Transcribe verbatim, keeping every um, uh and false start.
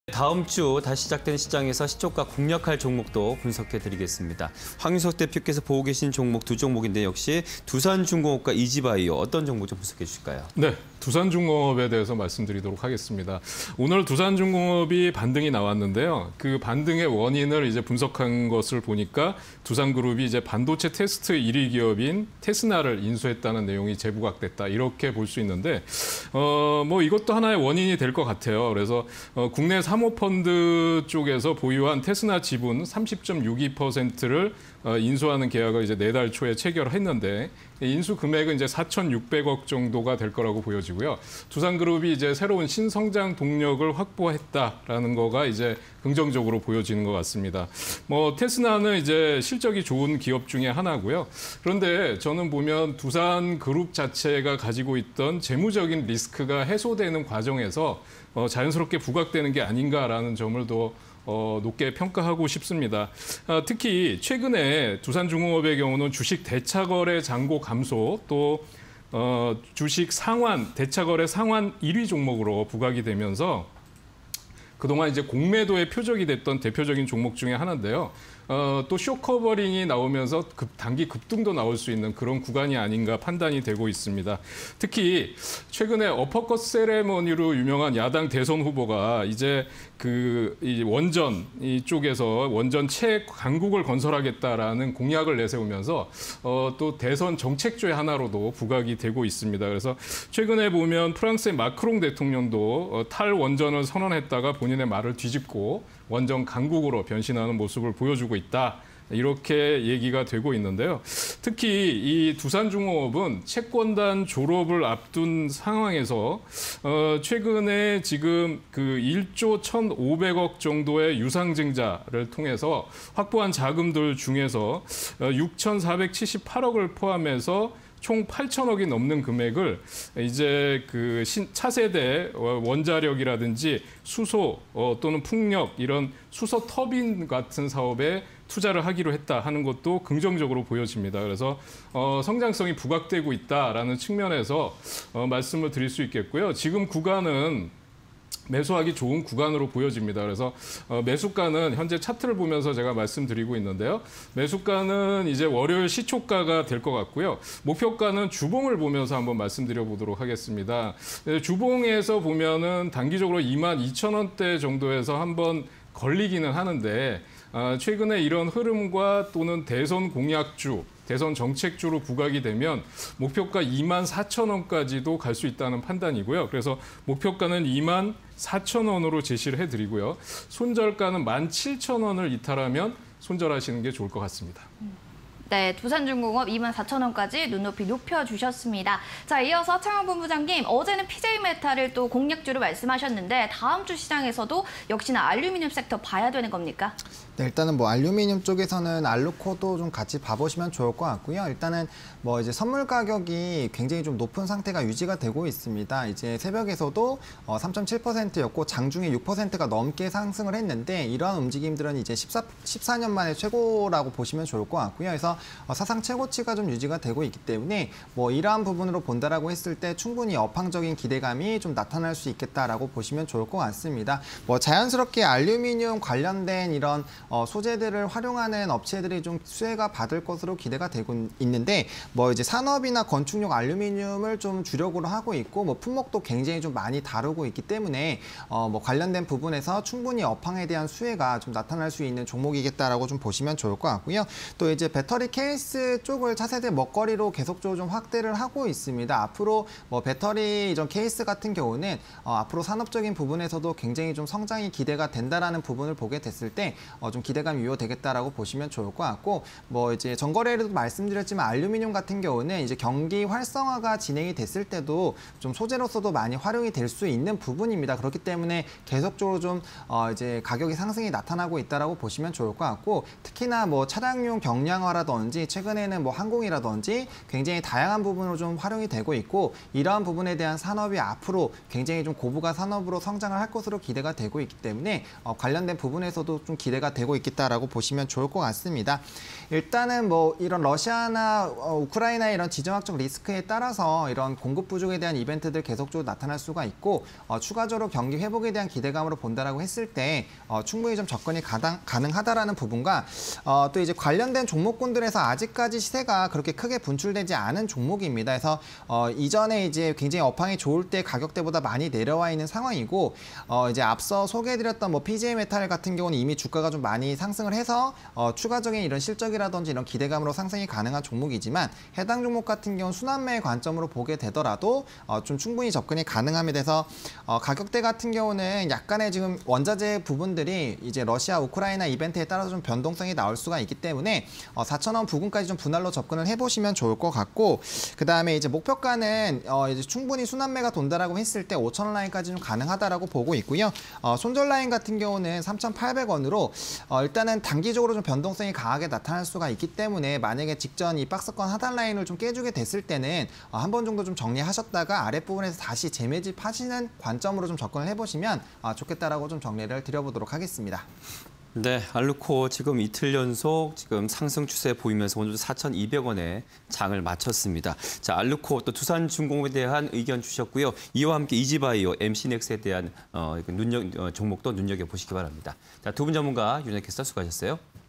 다음 주 다시 시작된 시장에서 시초가 공략할 종목도 분석해드리겠습니다. 황윤석 대표께서 보고 계신 종목 두 종목인데 역시 두산중공업과 이지바이오 어떤 종목 좀 분석해 주실까요? 네, 두산중공업에 대해서 말씀드리도록 하겠습니다. 오늘 두산중공업이 반등이 나왔는데요. 그 반등의 원인을 이제 분석한 것을 보니까 두산그룹이 이제 반도체 테스트 일 위 기업인 테스나를 인수했다는 내용이 재부각됐다 이렇게 볼 수 있는데 어, 뭐 이것도 하나의 원인이 될 것 같아요. 그래서 어, 국내 사모펀드 쪽에서 보유한 테스나 지분 삼십 점 육이 퍼센트를 인수하는 계약을 이제 내달 초에 체결했는데 인수 금액은 이제 사천육백억 정도가 될 거라고 보여지고요. 두산그룹이 이제 새로운 신성장 동력을 확보했다라는 거가 이제 긍정적으로 보여지는 것 같습니다. 뭐 테스나는 이제 실적이 좋은 기업 중에 하나고요. 그런데 저는 보면 두산그룹 자체가 가지고 있던 재무적인 리스크가 해소되는 과정에서 어, 자연스럽게 부각되는 게 아닌가라는 점을 더 어, 높게 평가하고 싶습니다. 아, 특히 최근에 두산중공업의 경우는 주식 대차거래 잔고 감소 또 어, 주식 상환, 대차거래 상환 일 위 종목으로 부각이 되면서 그동안 이제 공매도의 표적이 됐던 대표적인 종목 중에 하나인데요. 어, 또 쇼커버링이 나오면서 급, 단기 급등도 나올 수 있는 그런 구간이 아닌가 판단이 되고 있습니다. 특히 최근에 어퍼컷 세레머니로 유명한 야당 대선 후보가 이제 그 이 원전 이쪽에서 원전 채강국을 건설하겠다라는 공약을 내세우면서 어, 또 대선 정책주의 하나로도 부각이 되고 있습니다. 그래서 최근에 보면 프랑스의 마크롱 대통령도 어, 탈원전을 선언했다가 본인의 말을 뒤집고 원전 강국으로 변신하는 모습을 보여주고 있다. 이렇게 얘기가 되고 있는데요. 특히 이 두산중공업은 채권단 졸업을 앞둔 상황에서 어, 최근에 지금 그 일조 천오백억 정도의 유상증자를 통해서 확보한 자금들 중에서 육천사백칠십팔억을 포함해서 총 팔천억이 넘는 금액을 이제 그 신, 차세대 원자력이라든지 수소 어, 또는 풍력 이런 수소 터빈 같은 사업에 투자를 하기로 했다 하는 것도 긍정적으로 보여집니다. 그래서 어, 성장성이 부각되고 있다라는 측면에서 어, 말씀을 드릴 수 있겠고요. 지금 구간은 매수하기 좋은 구간으로 보여집니다. 그래서 어, 매수가는 현재 차트를 보면서 제가 말씀드리고 있는데요. 매수가는 이제 월요일 시초가가 될 것 같고요. 목표가는 주봉을 보면서 한번 말씀드려 보도록 하겠습니다. 주봉에서 보면은 단기적으로 이만 이천 원대 정도에서 한번 걸리기는 하는데 어, 최근에 이런 흐름과 또는 대선 공약주 대선 정책주로 부각이 되면 목표가 이만 사천 원까지도 갈 수 있다는 판단이고요. 그래서 목표가는 이만 사천 원으로 제시를 해드리고요. 손절가는 만 칠천 원을 이탈하면 손절하시는 게 좋을 것 같습니다. 네, 두산중공업 이만 사천 원까지 눈높이 높여주셨습니다. 자, 이어서 창원 본부장님, 어제는 피제이메탈을 또 공략주로 말씀하셨는데 다음 주 시장에서도 역시나 알루미늄 섹터 봐야 되는 겁니까? 네, 일단은 뭐 알루미늄 쪽에서는 알루코도 좀 같이 봐보시면 좋을 것 같고요. 일단은 뭐 이제 선물 가격이 굉장히 좀 높은 상태가 유지가 되고 있습니다. 이제 새벽에서도 어 삼 점 칠 퍼센트였고 장중에 육 퍼센트가 넘게 상승을 했는데 이러한 움직임들은 이제 십사, 십사 년 만에 최고라고 보시면 좋을 것 같고요. 그래서 어 사상 최고치가 좀 유지가 되고 있기 때문에 뭐 이러한 부분으로 본다라고 했을 때 충분히 업황적인 기대감이 좀 나타날 수 있겠다라고 보시면 좋을 것 같습니다. 뭐 자연스럽게 알루미늄 관련된 이런 어, 소재들을 활용하는 업체들이 좀 수혜가 받을 것으로 기대가 되고 있는데 뭐 이제 산업이나 건축용 알루미늄을 좀 주력으로 하고 있고 뭐 품목도 굉장히 좀 많이 다루고 있기 때문에 어, 뭐 관련된 부분에서 충분히 업황에 대한 수혜가 좀 나타날 수 있는 종목이겠다라고 좀 보시면 좋을 것 같고요. 또 이제 배터리 케이스 쪽을 차세대 먹거리로 계속적으로 좀 확대를 하고 있습니다. 앞으로 뭐 배터리 이런 케이스 같은 경우는 어, 앞으로 산업적인 부분에서도 굉장히 좀 성장이 기대가 된다라는 부분을 보게 됐을 때 어, 좀 기대감이 유효되겠다라고 보시면 좋을 것 같고 뭐 이제 전거래에도 말씀드렸지만 알루미늄 같은 경우는 이제 경기 활성화가 진행이 됐을 때도 좀 소재로서도 많이 활용이 될 수 있는 부분입니다. 그렇기 때문에 계속적으로 좀 어 이제 가격이 상승이 나타나고 있다라고 보시면 좋을 것 같고 특히나 뭐 차량용 경량화라든지 최근에는 뭐 항공이라든지 굉장히 다양한 부분으로 좀 활용이 되고 있고 이러한 부분에 대한 산업이 앞으로 굉장히 좀 고부가 산업으로 성장을 할 것으로 기대가 되고 있기 때문에 어 관련된 부분에서도 좀 기대가 되고 되고 있겠다라고 보시면 좋을 것 같습니다. 일단은 뭐 이런 러시아나 우크라이나 이런 지정학적 리스크에 따라서 이런 공급 부족에 대한 이벤트들 계속적으로 나타날 수가 있고 어, 추가적으로 경기 회복에 대한 기대감으로 본다라고 했을 때 어, 충분히 좀 접근이 가당, 가능하다라는 부분과 어, 또 이제 관련된 종목군들에서 아직까지 시세가 그렇게 크게 분출되지 않은 종목입니다. 그래서 어, 이전에 이제 굉장히 업황이 좋을 때 가격대보다 많이 내려와 있는 상황이고 어, 이제 앞서 소개해드렸던 뭐 피지에이메탈 같은 경우는 이미 주가가 좀 많이 상승을 해서 어, 추가적인 이런 실적이라든지 이런 기대감으로 상승이 가능한 종목이지만 해당 종목 같은 경우는 순환매의 관점으로 보게 되더라도 어, 좀 충분히 접근이 가능함에 대해서 어, 가격대 같은 경우는 약간의 지금 원자재 부분들이 이제 러시아 우크라이나 이벤트에 따라서 좀 변동성이 나올 수가 있기 때문에 어, 사천 원 부근까지 좀 분할로 접근을 해보시면 좋을 것 같고 그 다음에 이제 목표가는 어, 이제 충분히 순환매가 돈다라고 했을 때 오천 원 라인까지 좀 가능하다라고 보고 있고요. 어, 손절 라인 같은 경우는 삼천팔백 원으로 어, 일단은 단기적으로 좀 변동성이 강하게 나타날 수가 있기 때문에 만약에 직전 이 박스권 하단 라인을 좀 깨주게 됐을 때는 어, 한 번 정도 좀 정리하셨다가 아랫부분에서 다시 재매집하시는 관점으로 좀 접근을 해보시면 어, 좋겠다라고 좀 정리를 드려보도록 하겠습니다. 네, 알루코 지금 이틀 연속 지금 상승 추세 보이면서 오늘도 사천이백 원에 장을 마쳤습니다. 자, 알루코 또 두산중공업에 대한 의견 주셨고요. 이와 함께 이지바이오, 엠씨넥스에 대한 어, 눈여, 어, 종목도 눈여겨보시기 바랍니다. 자, 두 분 전문가 윤혜 캐스터 수고하셨어요.